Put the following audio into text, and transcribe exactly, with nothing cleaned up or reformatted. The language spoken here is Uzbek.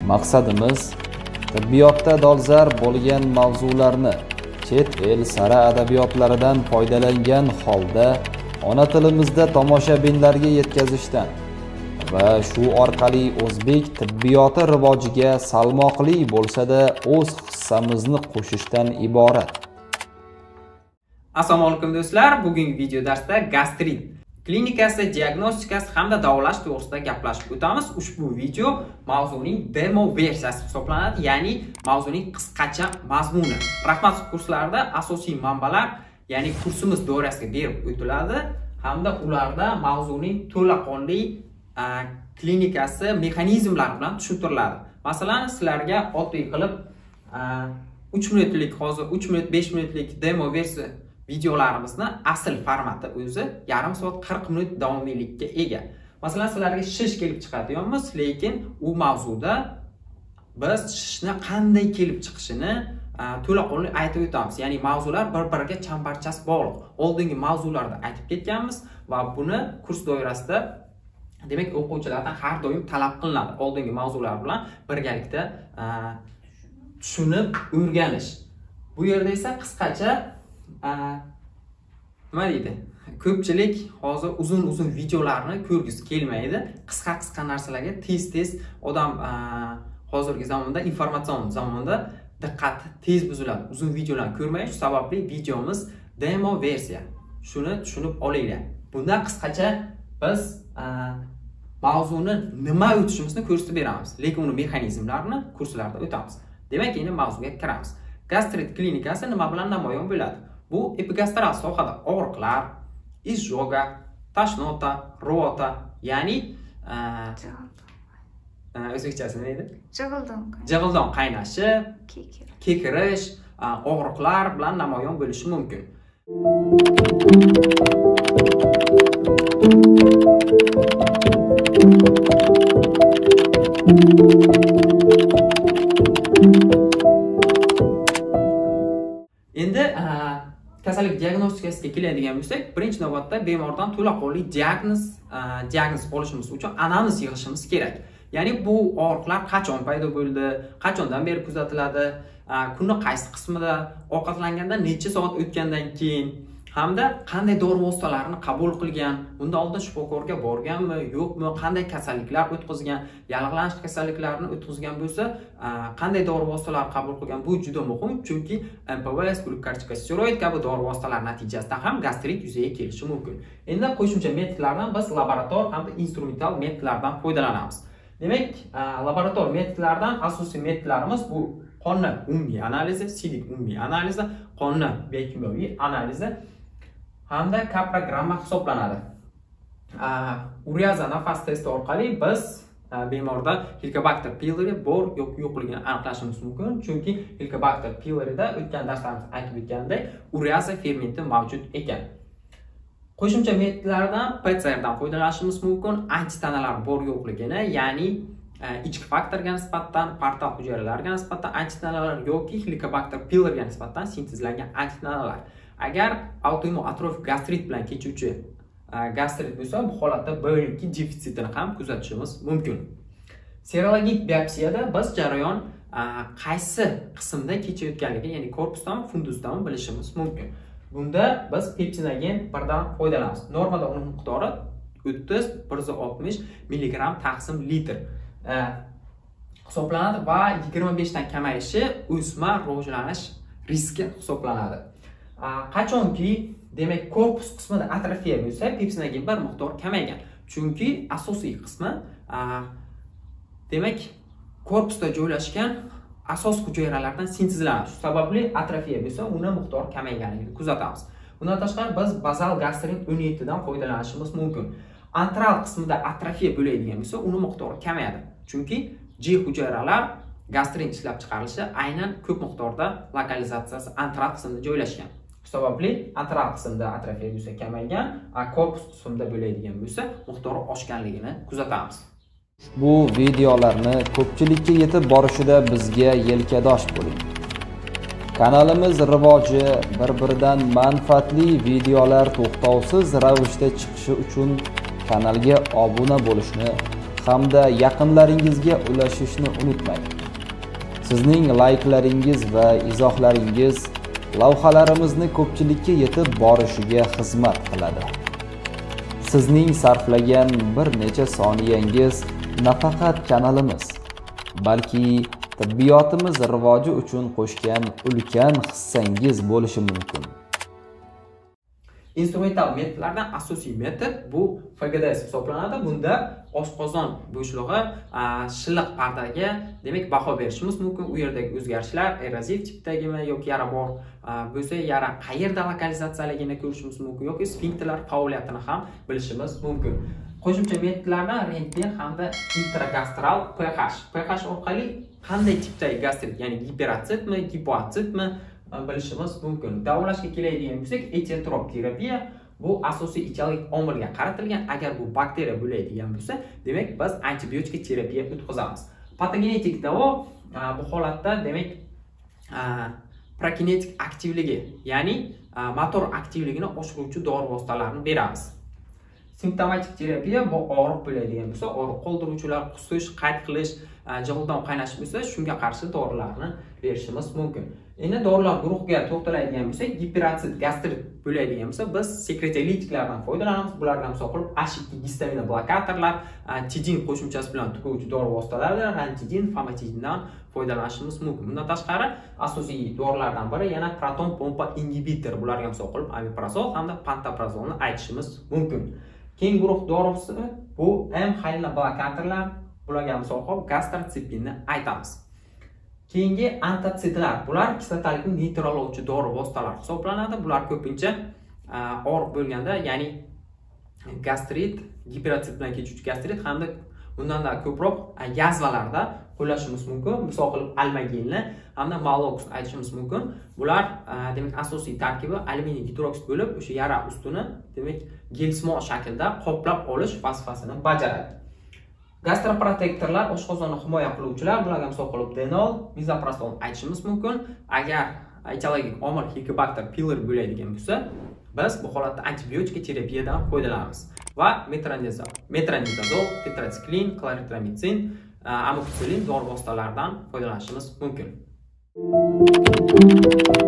Maqsadimiz tibbiyotda dolzarb bo'lgan mavzularni chet el sara adabiyotlaridan foydalangan holda ona tilimizda tomoshabinlarga yetkazishdan va shu orqali o'zbek tibbiyoti rivojiga salmoqli bo'lsa-da o'z hissamizni qo'shishdan iborat. Assalomu alaykum do'stlar, bugungi video darsda gastrit klinikasi, diagnostikasi hamda davolash to'g'risida gaplashib o'tamiz. Ushbu video mavzuning demo versiyasi hisoblanadi, ya'ni mavzuning qisqacha mazmuni. Rahmat kurslarida asosiy manbalar, ya'ni kursimiz doirasiga berib o'tiladi hamda ularda mavzuning to'laqonli klinikasi, mexanizmlari bilan tushuntiriladi. Masalan, sizlarga oddiy qilib uch minutlik, hozir uch minut besh minutlik demo versiya videolarimizni asl formati o'zi yarim soat qirq minut davomiylikka ega. Masalan, sizlarga shish kelib chiqadiganmiz, lekin u mavzuda biz shishni qanday kelib chiqishini to'laqonli aytib o'tamiz. Ya'ni mavzular bir-biriga chambarchas bog'liq. Oldingi mavzularda aytib ketganmiz va buni kurs doirasida demak o'quvchilardan har doim talab qilinadi. Oldingi mavzular bilan birgalikda tushunib o'rganish. Bu yerda esa qisqacha nima deydi? Ko'pchilik hozir uzun-uzun videolarni ko'rgisi kelmaydi. Qisqa-qisqa narsalarga tez-tez odam hozirgi zamonda, informatsion zamonda diqqati tez buziladi. Uzun videolarni ko'rmaydi. Shu sababli videomiz demo versiya. Shuni tushunib olinglar. Bunda qisqacha biz mavzuni nima o'tishimizni ko'rsatib beramiz, lekin uni mexanizmlarini kurslarda o'tamiz. Demak, endi mavzuga kiramiz. Gastrit klinikasi nima bilan namoyon bo'ladi? Bu epigastral sohada og'riqlar, izjoga, tashnota, rvota, ya'ni o'zbekchasi nima edi? Jig'ildon. Jig'ildon qaynashi, kekirish, og'riqlar bilan namoyon bo'lishi mumkin. Endi kasallik diagnostikasiga keladigan bo'lsak, birinchi navbatda bemordan to'laqonli diagnoz diagnoz olishimiz uchun anamnez yig'ishimiz kerak. Ya'ni bu og'riqlar qachon paydo bo'ldi, qachondan beri kuzatiladi, kunning qaysi qismida, ovqatlanganda necha soat o'tgandan keyin hamda qanday dori vositalarini qabul qilgan, bundan oldin shifokorga borganmi, yo'qmi, qanday kasalliklar o'tkazgan, yallig'lanish kasalliklarini o'tkazgan bo'lsa, qanday dori vositalar qabul qilgan, bu juda muhim, chunki M P V S, glukokortikosteroid kabi dori vositalar natijasida ham gastrit yuzaga kelishi mumkin. Endi qo'shimcha metodlardan biz laborator hamda instrumental metodlardan foydalanamiz. Demak, laborator metodlardan asosiy metodlarimiz bu qonni umumiy analizi, sidik umumiy analizi, qonni biokimyoviy analizi hamda kaprogramma hisoblanadi. Uriaza nafas testi orqali biz bemorda Helicobacter pylori bor yoki yo'qligini aniqlashimiz mumkin, chunki Helicobacter pylorida o'tgan darslarimizda aytib o'tgandek, uriaza fermenti mavjud ekan. Qo'shimcha metodlardan P C R dan foydalanishimiz mumkin, antitanalar bor yo'qligini, ya'ni ichki faktorga nisbatan, portal hujayralarga nisbatan antitanalar yoki Helicobacter pyloriga nisbatan sintezlangan antitanalar. Agar autoimmun atrofik gastrit bilan kechuvchi gastrit bo'lsa, bu holatda B on ikki defitsitini ham kuzatishimiz mumkin. Serologik biopsiyada biz jarayon qaysi qismda kechayotganligini, ya'ni korpusdanmi, fundusdanmi bilishimiz mumkin. Bunda biz peptinogen birdan foydalanamiz. Normada uning miqdori o'ttiz bir yuz oltmish milligram taqsim litr hisoblanadi va yigirma besh dan kamayishi o'sma rivojlanish riski hisoblanadi. Qachonki demak korpus qismida atrofiya bo'lsa, peptinogen bir miqdor kamaygan. Chunki asosiy qismi demak korpusda joylashgan asos hujayralardan sintezlanadi. Shu sababli atrofiya bo'lsa, uni miqdor kamayganligini kuzatamiz. Bundan tashqari biz bazal gastrin o'n yetti dan foydalanishimiz mumkin. Antral qismida atrofiya bo'ladigan bo'lsa, uni miqdori kamayadi. Chunki G hujayralar gastrin ishlab chiqarilishi aynan ko'p miqdorda lokalizatsiyasi antral qismida joylashgan. Shu sababli antral qismida atrofiya bo'lsa kamaygan, korpus qismida bo'ladigan bo'lsa, miqdori oshganligini kuzatamiz. Bu videolarni ko'pchilikka yetib borishida bizga yelkadosh bo'ling. Kanalimiz rivoji, bir-biridan manfaatli videolar to'xtovsiz ravishda chiqishi uchun kanalga obuna bo'lishni hamda yaqinlaringizga ulashishni unutmang. Sizning layklaringiz va izohlaringiz lavhalarimizni ko'pchilikka yetib borishiga xizmat qiladi. Sizning sarflagan bir necha soniyangiz nafaqat kanalimiz, balki tibbiyotimiz rivoji uchun qo'shgan ulkan hissangiz bo'lishi mumkin. Instrumental metodlardan asosiy metod bu F G D S hisoblanadi. Bunda oshqozon bo'shlig'i shilliq pardaga demak baho berishimiz mumkin. U yerdagi o'zgarishlar erozив tipdagimi yoki yara bor bo'lsa, yara qayerda lokalizatsiyaligini ko'rishimiz mumkin yoki sfinkterlar faoliyatini ham bilishimiz mumkin. Qo'shimcha metodlardan rentgen hamda intragastral pH. pH orqali qanday tipdagi gastrit, ya'ni giperatsitmi, gipoatsitmi bilishimiz mumkin. Davolashga keladigan bo'lsak, etiotrop terapiya bu asosiy ichkilik omilga qaratilgan. Agar bu bakteriya bo'ladigan bo'lsa, demak biz antibiotik terapiya o'tkazamiz. Patogenetik davo bu holatda demak prokinetik aktivligi, ya'ni motor aktivligini oshiruvchi dori vositalarini beramiz. Simptomatik terapiya bu og'riq bo'ladigan bo'lsa, og'riq qoldiruvchilar, qusish, qayt qilish, jig'ildon qaynash bo'lsa, shunga qarshi dorilarni berishimiz mumkin. Endi dorilar guruhiga to'xtaladigan bo'lsak, giperatsit gastrit bo'ladigan bo'lsa, biz sekretolitiklardan foydalanamiz. Bulardan misol qilib H ikki gistamin blokatorlar, tidin qo'shimchasi bilan tug'uvchi dori vositalaridan rantidin, famotidindan foydalanishimiz mumkin. Bundan tashqari asosiy dorilardan biri yana proton pompa inhibitor. Bularga misol qilib omeprazol hamda pantoprazolni aytishimiz mumkin. Keyingi guruh dorisi bu M xayli blokatorlar. Bularga misol qilib gastrotipinni aytamiz. Keyingi antitsidlar. Bular kislotalikni neytrallovchi dori vositalar hisoblanadi. Bular ko'pincha og'riq bo'lganda, ya'ni gastrit, giperatsit bilan kechuvchi gastrit hamda undan da ko'proq yazvalarda qo'llashimiz mumkin. Misol qilib almaginni hamda malox aytishimiz mumkin. Bular demak asosiy tarkibi alyuminiy gidroksid bo'lib, o'sha yara ustini demak gelsmo shaklda qoplab olish vazifasini bajaradi. Gastroprotektorlar oshqozonni himoya qiluvchilar, bularga misol qilib denol, mizoprostol aytishimiz mumkin. Agar etiologik omil Helicobacter pylori bo'ladigan bo'lsa, biz bu holatda antibiotik terapiyadan foydalanamiz va metronidazol, metronidazol, tetratsiklin, klaritramitsin, amoxicillin dori vositalaridan foydalanishimiz mumkin.